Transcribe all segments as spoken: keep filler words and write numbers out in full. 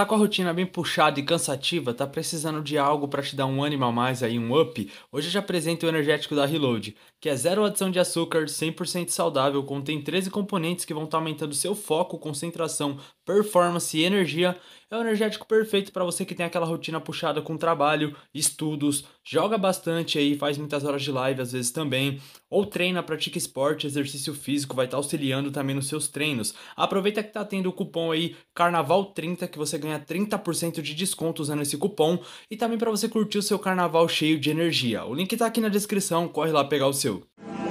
Tá com a rotina bem puxada e cansativa? Tá precisando de algo pra te dar um ânimo a mais aí, um up? Hoje eu já apresento o energético da Reload, que é zero adição de açúcar, cem por cento saudável, contém treze componentes que vão estar aumentando seu foco, concentração, performance e energia. É o energético perfeito para você que tem aquela rotina puxada com trabalho, estudos, joga bastante aí, faz muitas horas de live às vezes também, ou treina, pratica esporte, exercício físico, vai estar auxiliando também nos seus treinos. Aproveita que tá tendo o cupom aí Carnaval trinta, que você ganha trinta por cento de desconto usando esse cupom, e também para você curtir o seu carnaval cheio de energia. O link tá aqui na descrição, corre lá pegar o seu.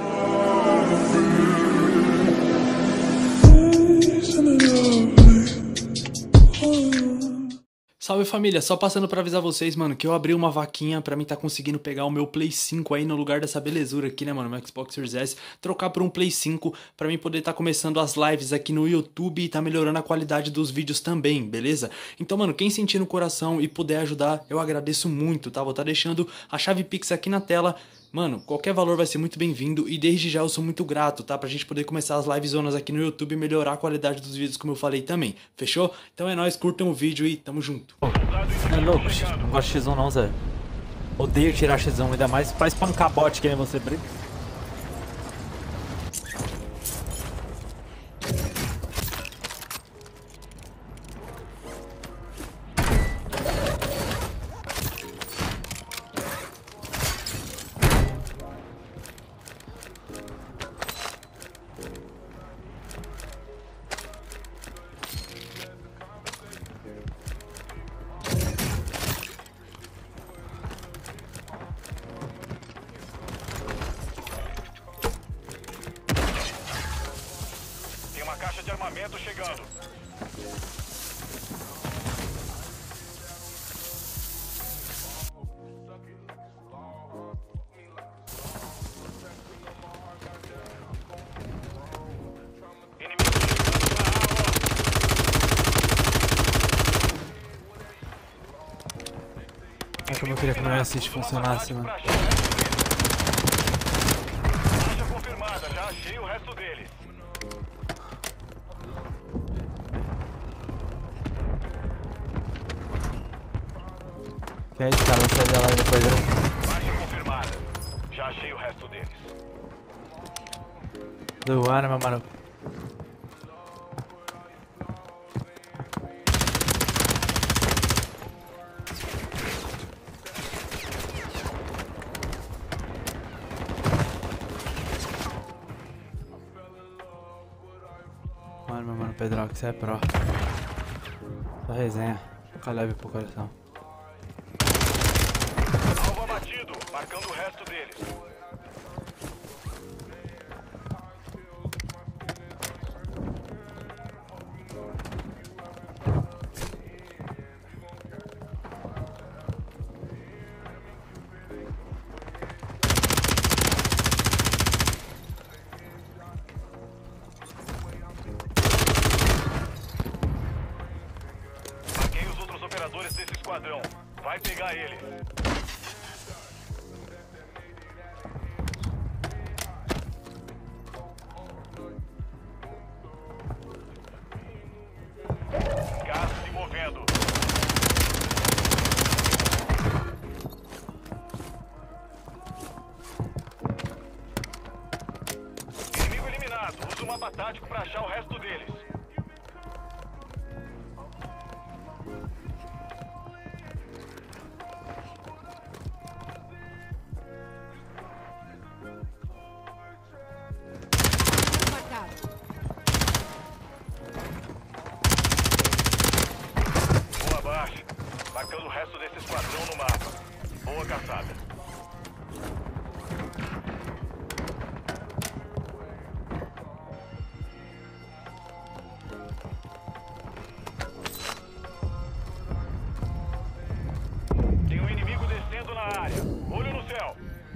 Salve família, só passando pra avisar vocês, mano, que eu abri uma vaquinha pra mim tá conseguindo pegar o meu Play cinco aí no lugar dessa belezura aqui, né, mano, meu Xbox Series S, trocar por um Play cinco pra mim poder tá começando as lives aqui no YouTube e tá melhorando a qualidade dos vídeos também, beleza? Então, mano, quem sentir no coração e puder ajudar, eu agradeço muito, tá? Vou tá deixando a chave Pix aqui na tela. Mano, qualquer valor vai ser muito bem-vindo e desde já eu sou muito grato, tá? Pra gente poder começar as live zonas aqui no YouTube e melhorar a qualidade dos vídeos, como eu falei também. Fechou? Então é nóis, curtam o vídeo e tamo junto. É louco, não gosto de X um não, Zé. Odeio tirar X um, ainda mais pra espancar bot que nem você brinca. Caixa de armamento chegando. É como eu queria que o meu assist funcionasse, mano. Caixa confirmada, já achei o resto deles. Que é isso, cara? Vou sair da live depois, né? Caixa confirmada, já achei o resto deles. Do ar, meu mano. Mano, meu mano, Pedrão, que você é pró. Só resenha. Fica leve pro coração. Alvo abatido, marcando o resto deles. Marquei os outros operadores desse esquadrão. Vai pegar ele. Gás se movendo. Inimigo eliminado. Usa o mapa tático para achar o resto deles. Boa baixa. Marcando o resto desse esquadrão no mapa. Boa caçada. Tem um inimigo descendo na área. Olho no céu.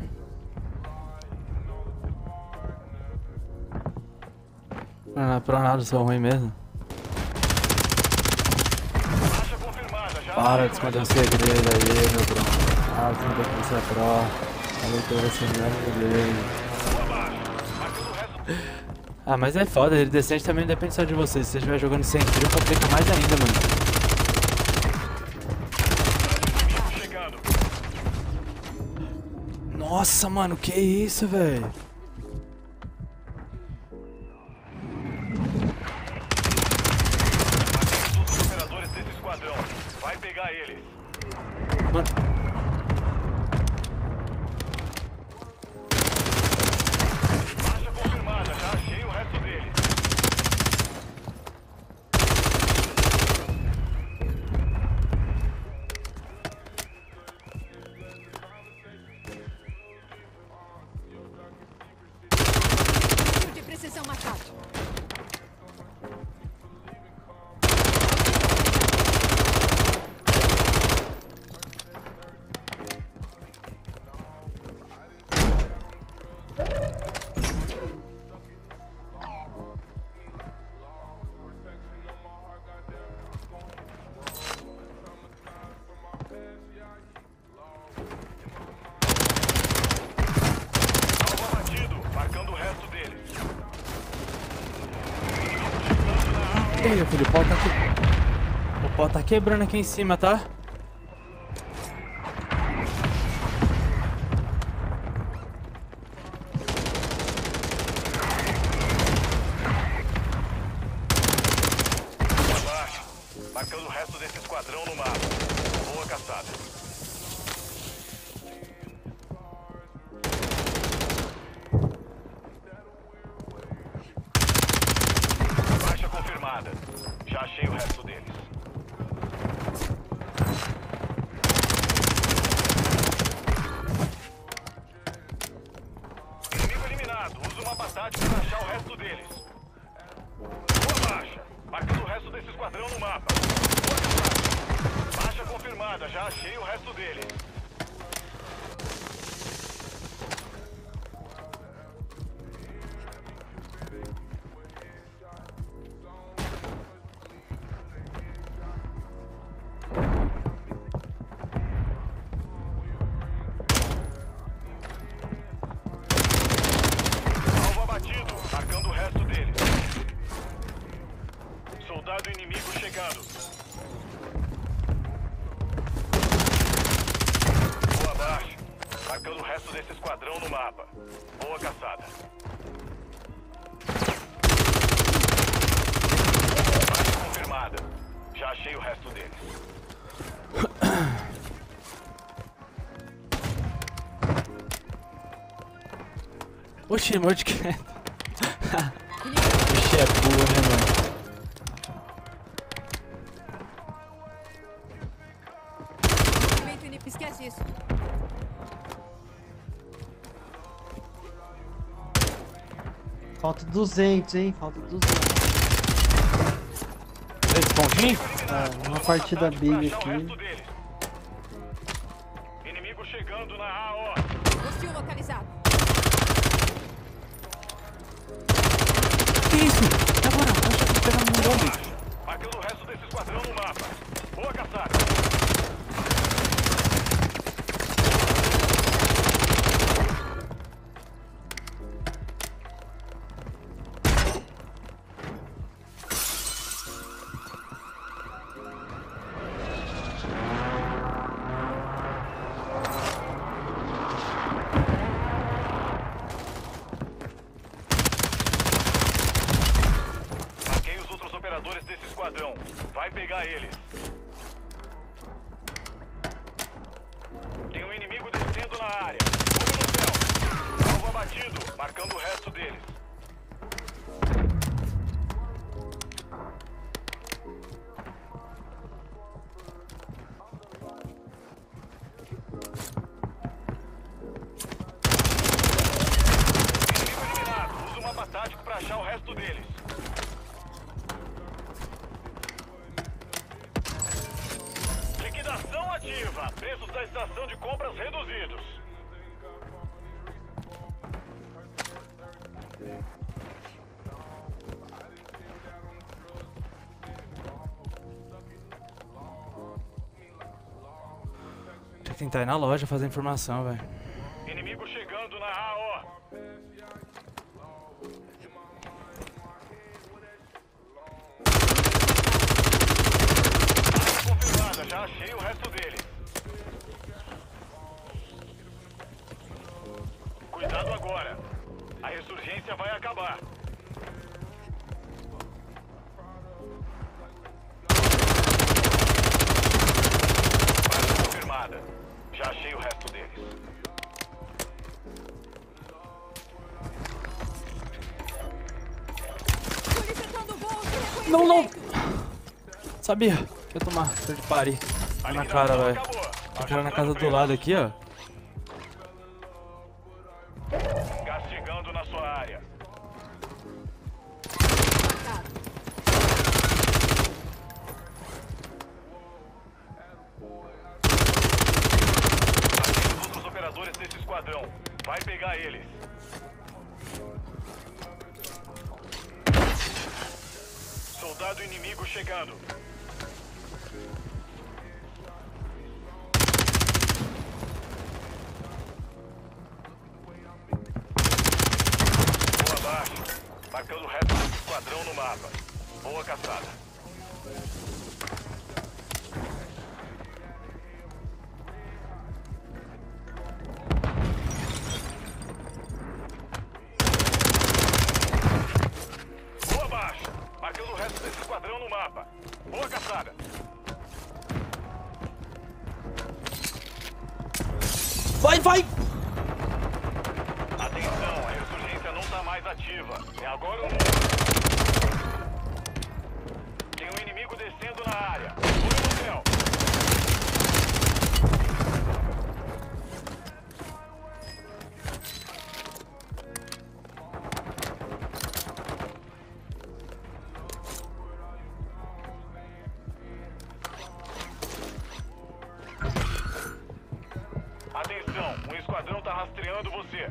Não, não é pra nada, sou ruim mesmo. Caixa confirmada, já Para de esconder o segredo aí, meu bro. Ah, você não tem que você é pró. A leitura vai ser melhor dele. boa baixa. Marcando o resto. Ah, mas é foda, ele decente também não depende só de você. Se você estiver jogando sem trio, complica mais ainda, mano. Nossa, mano, que isso, velho? Os operadores desse esquadrão. Vai pegar eles. Mano. Marcha confirmada. Já achei o resto deles. De precisão marcado. Alvo abatido. Marcando o resto deles. E aí, meu filho, o pau tá que... O pau tá quebrando aqui em cima, tá? Abaixo. Marcando o resto desse esquadrão no mapa. Boa caçada. Baixa confirmada. Já achei o resto deles. Inimigo eliminado. Usa uma tática para achar o resto deles. Boa baixa. Marcando o resto desse esquadrão no mapa. Boa caçada. Baixa confirmada. Já achei o resto deles. Alvo abatido, marcando o resto deles. Soldado inimigo chegando. Boa abaixo, marcando o resto desse esquadrão no mapa. Boa caçada. Baixa confirmada. Já achei o resto deles. Oxi, morte que... Oxi, é boa, né, mano? Movimento inimigo. Esquece isso. Falta duzentos, hein? Falta duzentos. Três pontinhos? É, uma partida big aqui. Inimigo chegando na A O. Hostil localizado. Que isso? E agora? Acho que tô pegando um bombe. Marcando o resto desse esquadrão no mapa. Boa caçada. Marquei os outros operadores desse esquadrão. Vai pegar eles. Tem um inimigo descendo na área. Olho no céu. Alvo abatido, marcando o resto deles. Inimigo eliminado. Usa o mapa tático para achar o resto deles. Liquidação ativa. Preços da estação de compras reduzidos. Tem que tentar ir na loja fazer informação, velho. Inimigo chegando na A O. Área confirmada, já achei o resto dele. Cuidado agora. A ressurgência vai acabar. Baixa confirmada. Já achei o resto deles. Solicitando voo de reconhecimento. Não, não! Sabia que ia tomar tiro de pare. A Na cara, eliminação velho. acabou. Tem cara na casa do lado aqui, ó. Castigando na sua área. Marcado. Atende os outros operadores desse esquadrão. Vai pegar eles. Soldado inimigo chegando. Boa baixa. Marcando o resto desse esquadrão no mapa. Boa caçada. Boa baixa. Marcando o resto desse esquadrão no mapa. Boa caçada. Vai, vai! Atenção, a ressurgência não tá mais ativa. É agora ou nunca. Tem um inimigo descendo na área. Foi no céu. Atenção, um esquadrão tá rastreando você.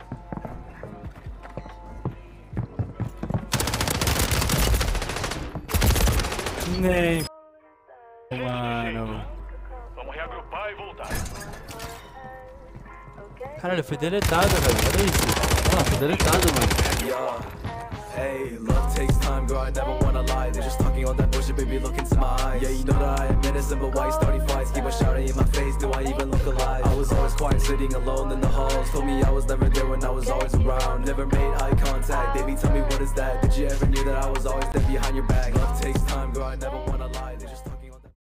Nem. Jeito de Mano. jeito. Vamos reagrupar e voltar. Caralho, foi deletado, velho. Olha isso. Ah, foi deletado, mano. Yeah. Hey, love takes time, girl, I never wanna lie. They're just talking all that bullshit, baby, look into my eyes. Yeah, you know that I am innocent, but why you starting fights? Keep on shouting in my face, do I even look alive? I was always quiet, sitting alone in the halls. Told me I was never there when I was always around. Never made eye contact, baby, tell me what is that? Did you ever knew that I was always there behind your back? Love takes time, girl, I never wanna lie.